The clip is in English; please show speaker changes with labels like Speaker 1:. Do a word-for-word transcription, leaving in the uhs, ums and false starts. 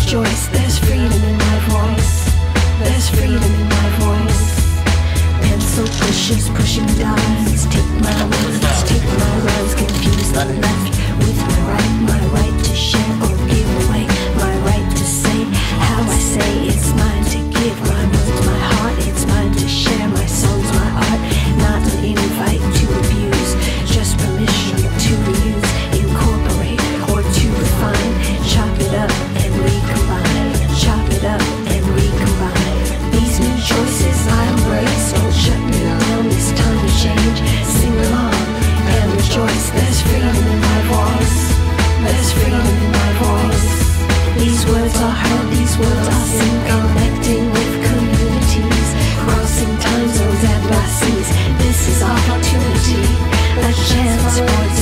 Speaker 1: rejoice. There's freedom in my voice. There's freedom in my voice. Pencil pushes, pushing dies. Take my words, take my rhymes. Confuse the left with my right. My right to share or give away. My right to say how I say. It's mine to give. My words, my heart. It's mine to share. My songs, my art. Not an invite to abuse. Just permission to reuse. Incorporate or to refine. Chop it up and recombine. Chop it up and recombine. These new choices I embrace. Don't shut me down. It's time to change. Sing along and rejoice. There's freedom in my voice. There's freedom in my voice. These words are heard. These words are seen. Connecting with communities. Crossing time zones and seas. This is opportunity. A chance for